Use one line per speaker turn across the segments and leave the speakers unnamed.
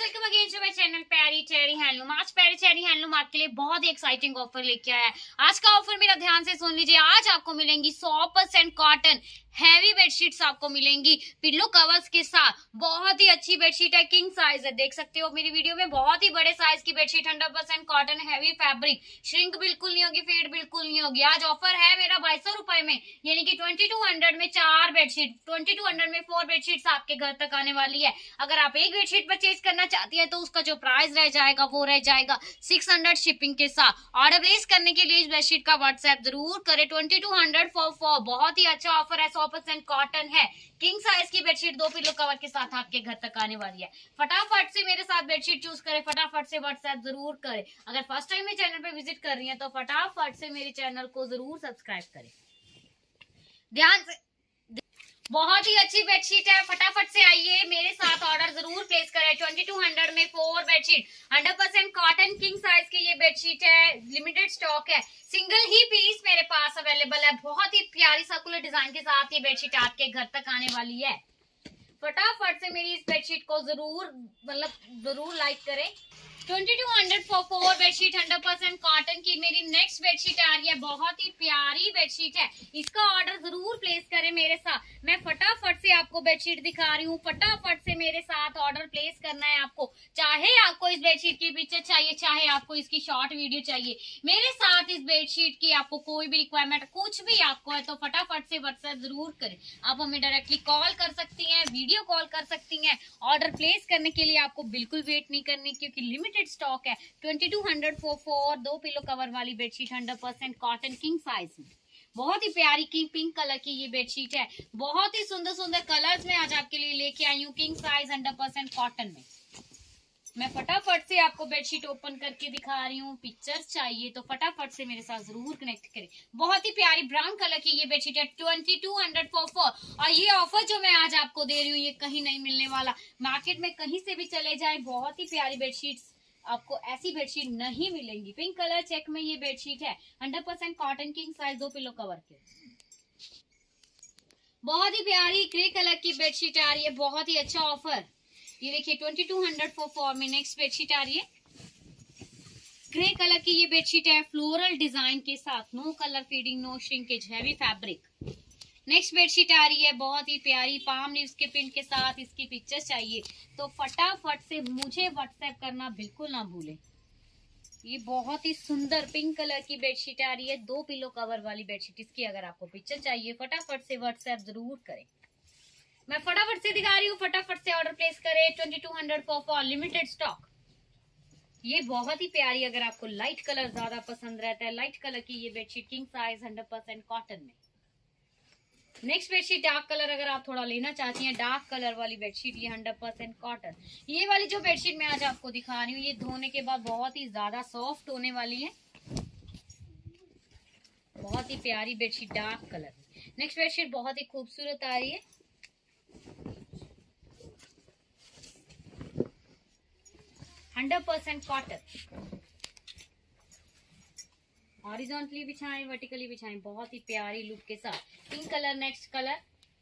Welcome again to my channel प्यारी Cherry Handloom. आज प्यारी चेरी हैंडलूम आपके लिए बहुत ही एक्साइटिंग ऑफर लेके आया है। आज का ऑफर मेरा ध्यान से सुन लीजिए। आज आपको मिलेंगी 100% कॉटन हैवी बेडशीट्स आपको मिलेंगी पिल्लो कवर्स के साथ। बहुत ही अच्छी बेडशीट है, किंग साइज है, देख सकते हो मेरी वीडियो में। बहुत ही बड़े साइज की bedsheet, 100% cotton heavy fabric, shrink बिल्कुल नहीं होगी, फेड बिल्कुल नहीं होगी। आज ऑफर है मेरा 2200 रुपए में, यानी कि 2200 में 4 बेडशीट, 2200 में 4 बेडशीट आपके घर तक आने वाली है। अगर आप एक बेडशीट परचेज करना चाहती है तो उसका जो प्राइस रह जाएगा वो रह जाएगा 600 शिपिंग के साथ। ऑर्डर प्लेस करने के लिए इस बेडशीट का व्हाट्सएप जरूर करें। 2200 फॉर 4, बहुत ही अच्छा ऑफर है। 100% कॉटन है, किंग साइज की बेडशीट 2 पिलो कवर के साथ आपके घर तक आने वाली है। फटाफट से मेरे साथ बेडशीट चूज करें, फटाफट से व्हाट्सएप जरूर करें। अगर फर्स्ट टाइम मेरे चैनल पे विजिट कर रही है तो फटाफट से मेरे चैनल को जरूर सब्सक्राइब करें। ध्यान से, बहुत ही अच्छी बेडशीट है, फटाफट से आइए मेरे साथ ऑर्डर जरूर प्लेस करें। 2200 में 4 बेडशीट, 100% कॉटन किंग साइज की ये बेडशीट है। लिमिटेड स्टॉक है, सिंगल ही पीस मेरे पास अवेलेबल है। बहुत ही प्यारी सर्कुलर डिजाइन के साथ ये बेडशीट आपके घर तक आने वाली है। फटाफट से मेरी इस बेडशीट को जरूर लाइक करें। 2200 फॉर 4 बेडशीट, 100% कॉटन की मेरी नेक्स्ट बेडशीट आ रही है। बहुत ही प्यारी बेडशीट है, इसका ऑर्डर जरूर प्लेस करें मेरे साथ। मैं फटाफट से आपको बेडशीट दिखा रही हूँ, फटाफट से मेरे साथ ऑर्डर प्लेस करना है आपको। चाहे आपको इस बेडशीट की पिक्चर चाहिए, चाहे आपको इसकी शॉर्ट वीडियो चाहिए, मेरे साथ इस बेडशीट की आपको कोई भी रिक्वायरमेंट कुछ भी आपको है तो फटाफट से व्हाट्सएप जरूर करें। आप हमें डायरेक्टली कॉल कर सकती हैं, वीडियो कॉल कर सकती हैं। ऑर्डर प्लेस करने के लिए आपको बिल्कुल वेट नहीं करनी, क्योंकि लिमिटेड स्टॉक है। 2200 फॉर 4 2 पिलो कवर वाली बेडशीट, 100% कॉटन किंग साइज में। बहुत ही प्यारी की पिंक कलर की ये बेडशीट है। बहुत ही सुंदर सुंदर कलर्स में आज आपके लिए लेके आई हूँ, किंग साइज 100% कॉटन में। मैं फटाफट से आपको बेडशीट ओपन करके दिखा रही हूँ। पिक्चर्स चाहिए तो फटाफट से मेरे साथ जरूर कनेक्ट करें। बहुत ही प्यारी ब्राउन कलर की ये बेडशीट है, 2200 फॉर 4। और ये ऑफर जो मैं आज आपको दे रही हूँ ये कहीं नहीं मिलने वाला। मार्केट में कहीं से भी चले जाए, बहुत ही प्यारी बेडशीट आपको ऐसी बेडशीट नहीं मिलेंगी। पिंक कलर चेक में ये बेडशीट है, 100% cotton king size 2 pillow cover के। बहुत ही प्यारी ग्रे कलर की बेडशीट आ रही है, बहुत ही अच्छा ऑफर। ये देखिए 2200 फॉर 4 में नेक्स्ट बेडशीट आ रही है। ग्रे कलर की ये बेडशीट है, फ्लोरल डिजाइन के साथ, no colour feeding, no shrinkage, heavy fabric. Next bedsheet आ रही है बहुत ही प्यारी पाम लीव्स के प्रिंट के साथ। इसकी पिक्चर चाहिए तो फटाफट से मुझे व्हाट्सएप करना बिल्कुल ना भूलें। ये बहुत ही सुंदर पिंक कलर की बेडशीट आ रही है, 2 पिलो कवर वाली बेडशीट। इसकी अगर आपको पिक्चर चाहिए फटाफट से व्हाट्सएप जरूर करें। मैं फटाफट से दिखा रही हूँ, फटाफट से ऑर्डर प्लेस करें। 2200 फॉर लिमिटेड स्टॉक। ये बहुत ही प्यारी, अगर आपको लाइट कलर ज्यादा पसंद रहता है, लाइट कलर की ये बेडशीट किंग साइज 100% कॉटन में। नेक्स्ट बेडशीट डार्क कलर, अगर आप थोड़ा लेना चाहती हैं डार्क कलर वाली बेडशीट, ये 100% कॉटन। ये वाली जो बेडशीट मैं आज आपको दिखा रही हूँ ये धोने के बाद बहुत ही ज्यादा सॉफ्ट होने वाली है। बहुत ही प्यारी bedsheet dark colour. Next bedsheet बहुत ही खूबसूरत आ रही है, 100% कॉटन। हॉरिजॉन्टली बिछाएं, वर्टिकली बिछाएं, बहुत ही प्यारी लुक के साथ। Pink colour next colour,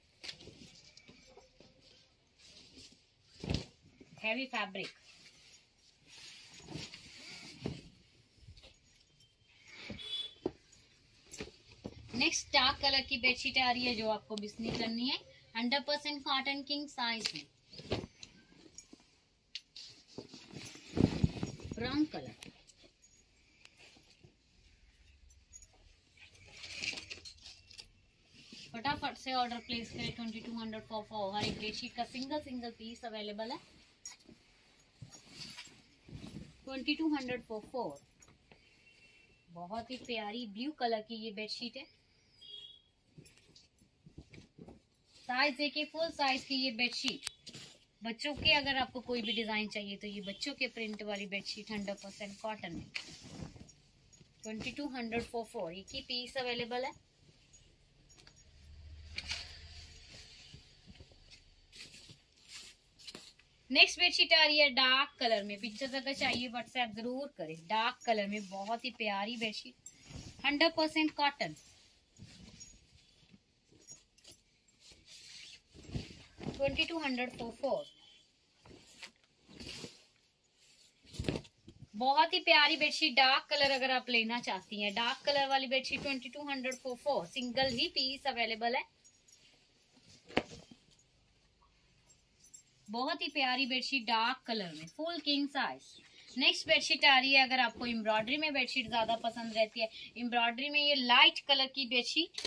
heavy fabric. Next dark colour की बेडशीट आ रही है जो आपको बिस्नी करनी है, 100% कॉटन किंग साइज में। ब्राउन कलर, फटाफट से ऑर्डर प्लेस करें। 2200 फॉर 4, हर एक बेडशीट का सिंगल पीस अवेलेबल है। 2200 फॉर 4, बहुत ही प्यारी ब्लू कलर की ये बेडशीट है। साइज देखिए, फुल साइज की ये बेडशीट। बच्चों के अगर आपको कोई भी डिजाइन चाहिए तो ये बच्चों के प्रिंट वाली बेडशीट 100% कॉटन में। 2200 फॉर 4, एक ही पीस अवेलेबल है। नेक्स्ट बेडशीट आ रही है डार्क कलर में। पिक्चर अगर चाहिए व्हाट्सएप जरूर करें। डार्क कलर में बहुत ही प्यारी बेडशीट, 100% कॉटन। 2200 फॉर 4। बहुत ही प्यारी बेडशीट, डार्क कलर अगर आप लेना चाहती हैं, डार्क कलर वाली बेडशीट 2200 फॉर 4, सिंगल ही पीस अवेलेबल है। बहुत ही प्यारी बेडशीट डार्क कलर में, full king size. Next bedsheet आ रही है, अगर आपको एम्ब्रॉयडरी में बेडशीट ज्यादा पसंद रहती है, एम्ब्रॉयडरी में ये लाइट कलर की बेडशीट,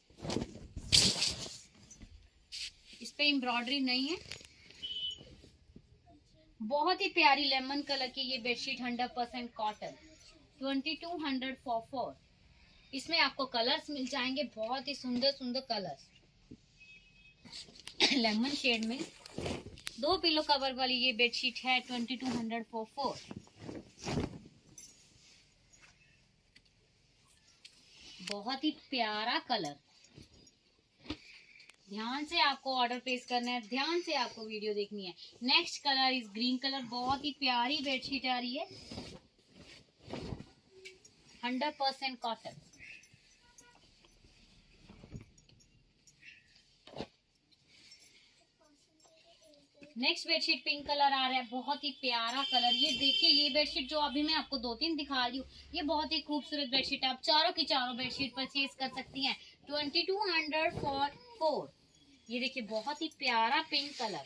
इस पे एम्ब्रॉयडरी नहीं है, बहुत ही प्यारी लेमन कलर की ये बेडशीट 100% कॉटन, 2200 फॉर 4। इसमें आपको कलर्स मिल जाएंगे, बहुत ही सुंदर सुंदर कलर्स लेमन शेड में। 2 पिलो कवर वाली ये बेडशीट है 2200 फॉर 4। बहुत ही प्यारा कलर, ध्यान से आपको ऑर्डर प्लेस करना है, ध्यान से आपको वीडियो देखनी है। नेक्स्ट कलर इस ग्रीन कलर, बहुत ही प्यारी बेडशीट आ रही है 100% cotton. Next bedsheet pink colour आ रहा है, बहुत ही प्यारा कलर। ये देखिए, ये बेडशीट जो अभी मैं आपको 2-3 दिखा रही हूँ, ये बहुत ही खूबसूरत बेडशीट है। आप चारों की चारों बेडशीट परचेज कर सकती हैं 2200 फॉर 4। ये देखिए, बहुत ही प्यारा पिंक कलर,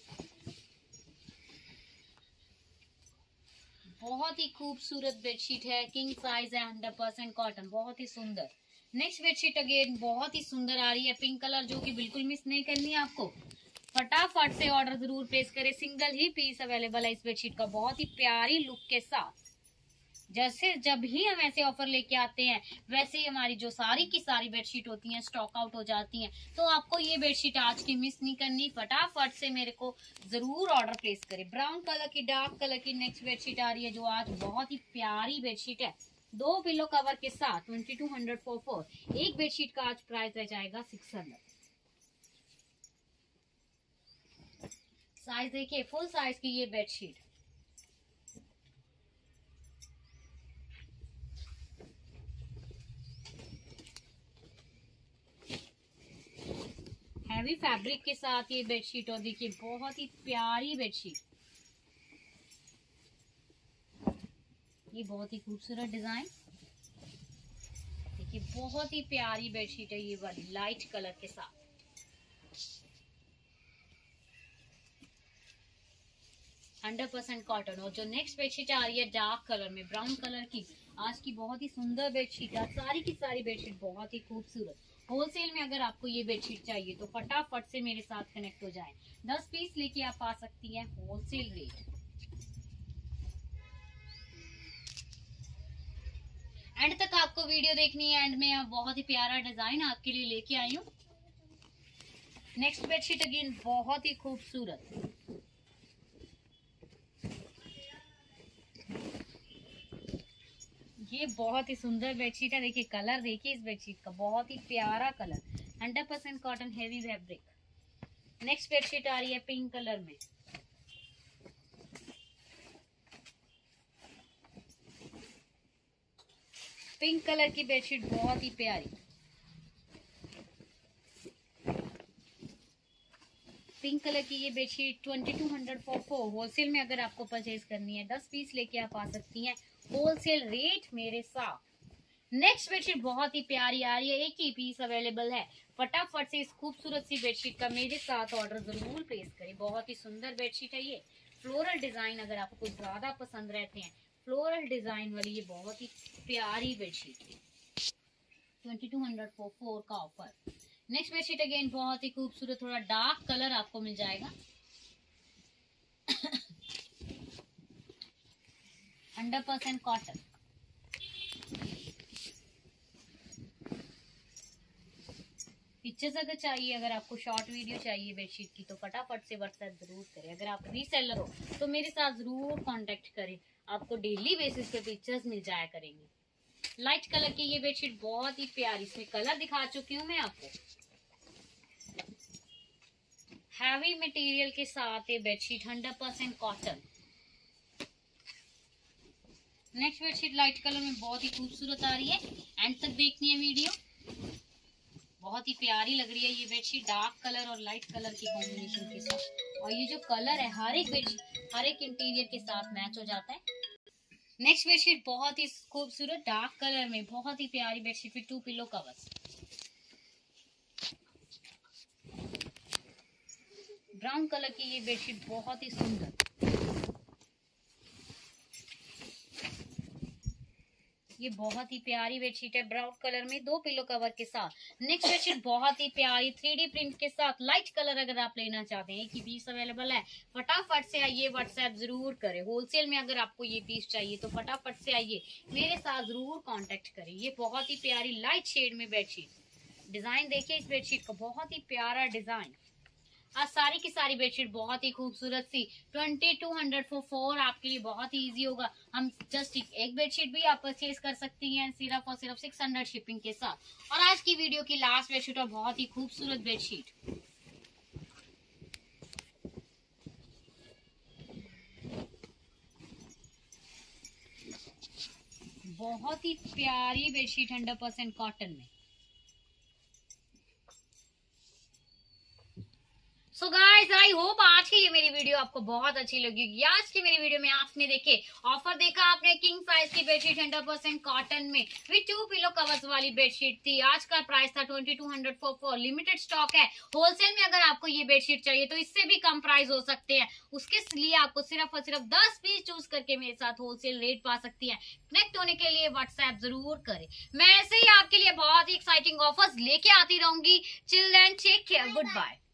बहुत ही खूबसूरत बेडशीट है, किंग साइज है, 100% कॉटन, बहुत ही सुंदर। नेक्स्ट बेडशीट अगेन बहुत ही सुंदर आ रही है, पिंक कलर, जो कि बिल्कुल मिस नहीं करनी है आपको। फटाफट से ऑर्डर जरूर प्लेस करें, सिंगल ही पीस अवेलेबल है इस बेडशीट का, बहुत ही प्यारी लुक के साथ। जैसे जब ही हम ऐसे ऑफर लेके आते हैं, वैसे ही हमारी जो सारी की सारी बेडशीट होती हैं स्टॉक आउट हो जाती हैं। तो आपको ये बेडशीट आज की मिस नहीं करनी, फटाफट से मेरे को जरूर ऑर्डर प्लेस करें। ब्राउन कलर की, डार्क कलर की नेक्स्ट बेडशीट आ रही है, जो आज बहुत ही प्यारी बेडशीट है, 2 पिलो कवर के साथ 2200 फॉर 4। एक बेडशीट का आज प्राइस रह जाएगा 600। साइज देखिए, फुल साइज की ये बेडशीट, हैवी फैब्रिक के साथ ये बेडशीट, और देखिए बहुत ही प्यारी बेडशीट, ये बहुत ही खूबसूरत डिजाइन। देखिए बहुत ही प्यारी बेडशीट है ये वाली, लाइट कलर के साथ। Hundred 100% cotton. और जो नेक्स्ट बेडशीट आ रही है डार्क कलर में, ब्राउन कलर की, आज की बहुत ही सुंदर बेडशीट है, सारी की सारी बेडशीट बहुत ही खूबसूरत। होलसेल में अगर आपको ये बेडशीट चाहिए तो फटाफट से मेरे साथ कनेक्ट हो जाएं, 10 पीस लेके आप आ सकती हैं, होलसेल रेट। एंड तक आपको वीडियो देखनी है, एंड में बहुत ही प्यारा डिजाइन आपके लिए लेके आई हूँ। नेक्स्ट बेडशीट अगेन बहुत ही खूबसूरत, ये बहुत ही सुंदर बेडशीट है। देखिए कलर, देखिए इस बेडशीट का, बहुत ही प्यारा colour, 100% cotton, heavy fabric. Next bedsheet आ रही है पिंक कलर में, पिंक कलर की बेडशीट बहुत ही प्यारी, पिंक कलर की ये बेडशीट 2200 फॉर 4। होलसेल में अगर आपको परचेज करनी है, 10 पीस लेके आप आ सकती हैं, होलसेल रेट मेरे साथ। नेक्स्ट बेडशीट बहुत ही प्यारी आ रही है, एक ही पीस अवेलेबल है, फटाफट से इस खूबसूरत सी बेडशीट का मेरे साथ ऑर्डर जरूर प्लेस करें। बहुत ही सुंदर बेडशीट है ये, फ्लोरल डिजाइन अगर आपको ज्यादा पसंद रहते हैं, फ्लोरल डिजाइन वाली ये बहुत ही प्यारी बेडशीट है, 2200 फॉर 4 का ऑफर। नेक्स्ट बेडशीट अगेन बहुत ही खूबसूरत, थोड़ा डार्क कलर आपको मिल जाएगा, 100% कॉटन। पिक्चर्स अगर चाहिए, अगर आपको शॉर्ट वीडियो चाहिए बेडशीट की, तो फटाफट से व्हाट्सएप जरूर करें। अगर आप रीसेलर हो तो मेरे साथ जरूर कांटेक्ट करें, आपको डेली बेसिस पे पिक्चर्स मिल जाया करेंगे। लाइट कलर की ये बेडशीट बहुत ही प्यारी, इसमें कलर दिखा चुकी हूँ मैं आपको, हैवी मटेरियल के साथ ये bedsheet 100% cotton. Next bedsheet light colour में बहुत ही खूबसूरत आ रही है, एंड तक देखनी है वीडियो, बहुत ही प्यारी लग रही है ये बेडशीट, डार्क कलर और लाइट कलर की कॉम्बिनेशन के साथ। और ये जो कलर है हर एक बेडशीट, हर एक इंटीरियर के साथ मैच हो जाता है। नेक्स्ट बेडशीट बहुत ही खूबसूरत डार्क कलर में, बहुत ही प्यारी bedsheet with 2 pillow covers. Brown colour की ये बेडशीट बहुत ही सुंदर, ये बहुत ही प्यारी बेडशीट है ब्राउन कलर में 2 पिलो कवर के साथ। नेक्स्ट बेडशीट बहुत ही प्यारी 3D प्रिंट के साथ, लाइट कलर अगर आप लेना चाहते हैं, एक ही पीस अवेलेबल है। फटाफट से आइए, व्हाट्सएप जरूर करें। होलसेल में अगर आपको ये पीस चाहिए तो फटाफट से आइए, मेरे साथ जरूर कांटेक्ट करें। ये बहुत ही प्यारी लाइट शेड में बेडशीट, डिजाइन देखिए इस बेडशीट का, बहुत ही प्यारा डिजाइन। आज सारी की सारी बेडशीट बहुत ही खूबसूरत सी 2200 फॉर 4 आपके लिए बहुत ही इजी होगा। हम जस्ट एक बेडशीट भी आप परचेज कर सकती हैं सिर्फ और सिर्फ 600 शिपिंग के साथ। और आज की वीडियो की लास्ट बेडशीट और बहुत ही खूबसूरत बेडशीट, बहुत ही प्यारी बेडशीट 100% कॉटन में। सो गाइस, आई होप आज की ये मेरी वीडियो आपको बहुत अच्छी लगेगी। आज की मेरी वीडियो में आपने देखे ऑफर देखा आपने, किंग साइज की बेडशीट 100% कॉटन में विद 2 पिलो कवर्स वाली बेडशीट थी। आज का प्राइस था 2200 फॉर लिमिटेड स्टॉक है। होलसेल में अगर आपको ये बेडशीट चाहिए तो इससे भी कम प्राइस हो सकते हैं, उसके लिए आपको सिर्फ और सिर्फ 10 पीस चूज करके मेरे साथ होलसेल रेट पा सकती है। कनेक्ट होने के लिए व्हाट्सएप जरूर करें। मैं ऐसे ही आपके लिए बहुत ही एक्साइटिंग ऑफर्स लेके आती रहूंगी। Chill then, take care, good bye.